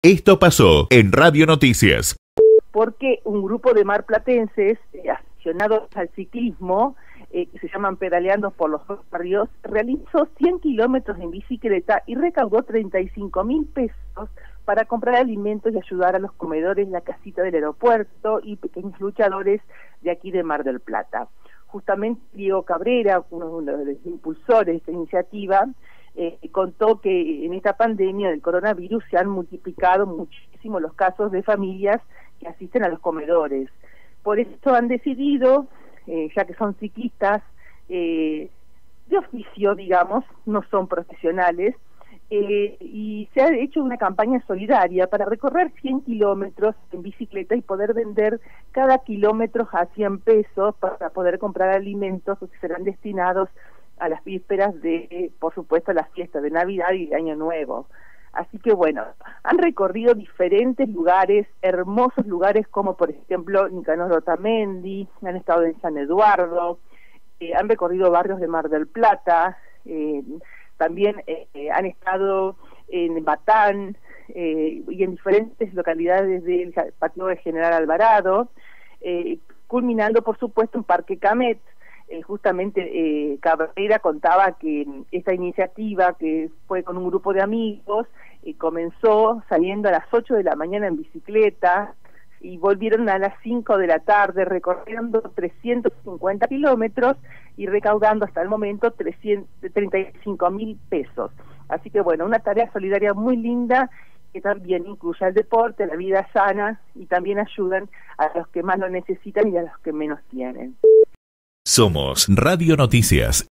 Esto pasó en Radio Noticias. Porque un grupo de marplatenses aficionados al ciclismo, que se llaman Pedaleando por los Barrios, realizó 100 kilómetros en bicicleta y recaudó 35.000 pesos para comprar alimentos y ayudar a los comedores de la casita del aeropuerto y pequeños luchadores de aquí de Mar del Plata. Justamente Diego Cabrera, uno de los impulsores de esta iniciativa, contó que en esta pandemia del coronavirus se han multiplicado muchísimo los casos de familias que asisten a los comedores. Por eso han decidido, ya que son ciclistas de oficio, digamos, no son profesionales, y se ha hecho una campaña solidaria para recorrer 100 kilómetros en bicicleta y poder vender cada kilómetro a 100 pesos para poder comprar alimentos que serán destinados a las vísperas de, por supuesto, las fiestas de Navidad y de Año Nuevo. Así que bueno, han recorrido diferentes lugares, hermosos lugares como por ejemplo Nicanor Otamendi, han estado en San Eduardo, han recorrido barrios de Mar del Plata, también han estado en Batán y en diferentes localidades del patio de General Alvarado, culminando por supuesto en Parque Camet. Justamente Cabrera contaba que esta iniciativa, que fue con un grupo de amigos, comenzó saliendo a las 8 de la mañana en bicicleta y volvieron a las 5 de la tarde recorriendo 350 kilómetros y recaudando hasta el momento 35.000 pesos. Así que bueno, una tarea solidaria muy linda que también incluye el deporte, la vida sana y también ayudan a los que más lo necesitan y a los que menos tienen. Somos Radio Noticias.